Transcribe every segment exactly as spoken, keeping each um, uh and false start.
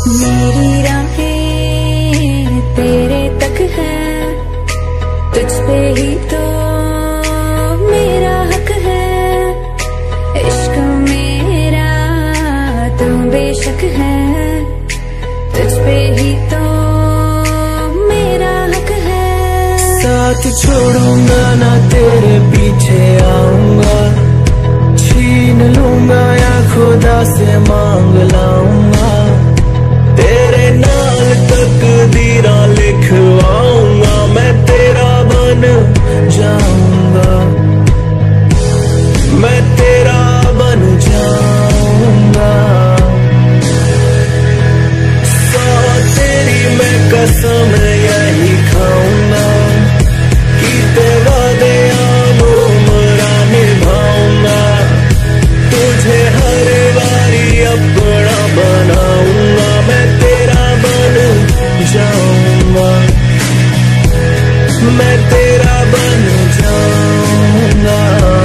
मेरी राहें तेरे तक है, तुझ पे ही तो मेरा हक है। इश्क मेरा तू बेशक है, तुझ पे ही तो मेरा हक है। साथ छोड़ूंगा ना तेरे पीछे आऊंगा, छीन लूंगा या खुदा से मांग लाऊंगा। तेरे नाल तकदीरा लिखवाऊंगा, मैं तेरा बन जाऊंगा, मैं तेरा बन जाऊंगा। सौ तेरी मैं कसम यही खाऊंगा, कीते वादे मेरा निभाऊंगा। तुझे हर बारी अपना बनाऊंगा, मैं तेरा बन जाऊंगा, मैं तेरा बन जाऊंगा।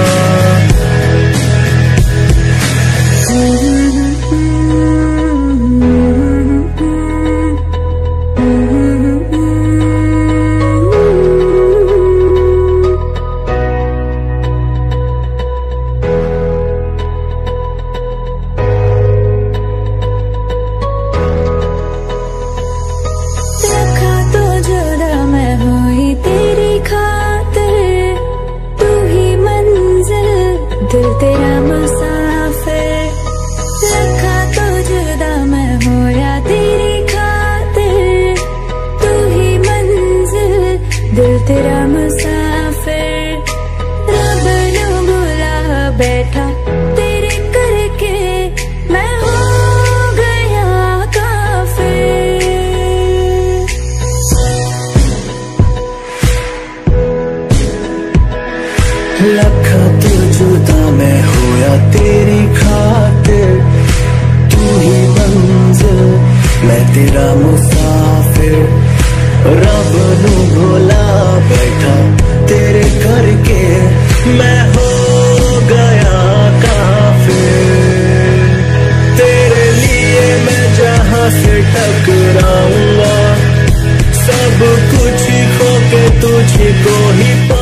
दिल तेरा मुसाफिर, रखा तो जुदा मैं होया तेरी खातिर। तू ही मंजिल, दिल तेरा मुसाफिर। रब नू बुला बैठा तेरे करके, मैं हो गया काफिर। लखा तो जुदा मैं होया तेरी खातिर, तू ही मंजिल मैं तेरा मुसाफिर। रब नू भुला बैठा तेरे करके, मैं हो गया काफिर। तेरे लिए मैं जहां से टकराऊंगा, सब कुछ खो के तुझको ही